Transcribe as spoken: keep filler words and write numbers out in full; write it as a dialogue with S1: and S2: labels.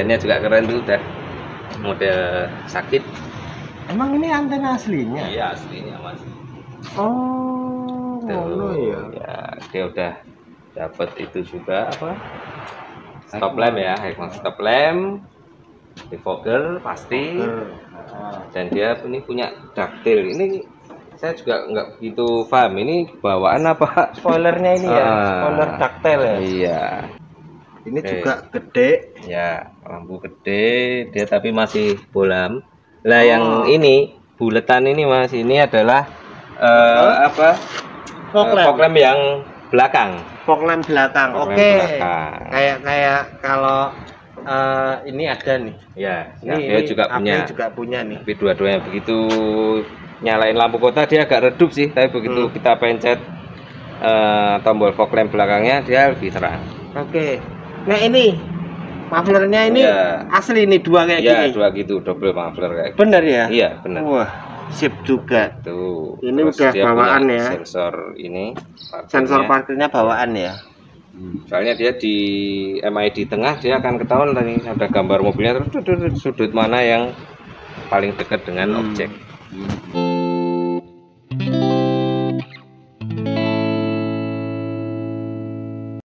S1: antennya juga keren tuh, udah model sakit.
S2: Emang ini antena aslinya?
S1: Iya aslinya mas.
S2: Oh, ngono ya.
S1: Ya dia udah dapat itu juga apa? Stop lamp ya, stop lamp, defogger pasti. Dan dia ini punya daktil. Ini saya juga nggak begitu paham. Ini bawaan apa?
S2: Spoilernya ini ya,
S1: Ah,
S2: spoiler daktil ya.
S1: Iya.
S2: Ini
S1: Oke.
S2: juga gede.
S1: Ya, lampu gede, dia tapi masih bolam. Lah
S2: Oh.
S1: yang ini buletan ini mas, ini adalah uh, apa?
S2: Fog lamp.
S1: Fog lamp yang belakang.
S2: Fog lamp belakang.
S1: Fog lamp
S2: Oke.
S1: belakang.
S2: Kayak kayak kalau uh, ini ada nih.
S1: Ya,
S2: Ini,
S1: ya dia
S2: ini
S1: juga punya.
S2: juga punya nih.
S1: Tapi dua-duanya begitu nyalain lampu kota dia agak redup sih, tapi begitu
S2: Hmm.
S1: kita pencet uh, tombol fog lamp belakangnya dia lebih terang.
S2: Oke. Nah ini mufflernya ini
S1: Ya.
S2: asli nih dua kayak
S1: Ya,
S2: gini.
S1: dua gitu, double muffler kayak.
S2: Bener ya?
S1: Iya, benar.
S2: Wah, sip juga.
S1: Tuh.
S2: Ini
S1: Terus
S2: udah
S1: dia
S2: bawaan
S1: punya
S2: ya.
S1: Sensor ini. parkirnya.
S2: Sensor parkirnya bawaan ya.
S1: Soalnya dia di M I D tengah dia akan ketahuan tadi ada gambar mobilnya terus sudut, sudut mana yang paling dekat dengan
S2: Hmm.
S1: objek.